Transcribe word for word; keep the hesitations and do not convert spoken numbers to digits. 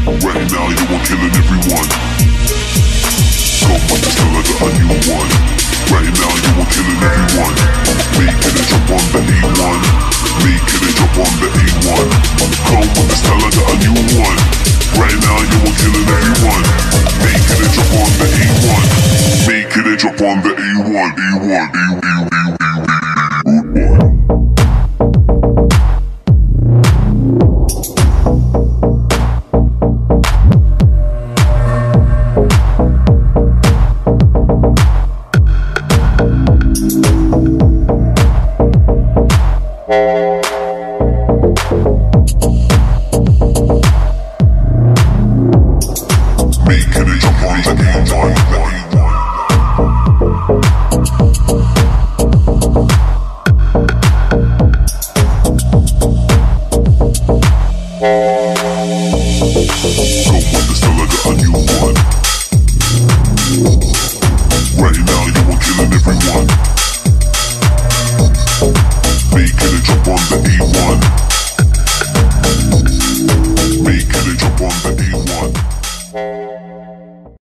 Right now you are killing everyone. Come with the style, I got a new one. Right now you are killing everyone. Making it drop on the A one. Making it drop on the A one. Come with the style, I got a new one. Right now you are killing everyone. Making it drop on the A one. Making it drop on the A one. A one, A one, A one, A one, A one. Making it jump on the A one, the A one. Go with the style, I got a new one. Right now you are killing everyone. Making it jump on the A one. Making it jump on the A one.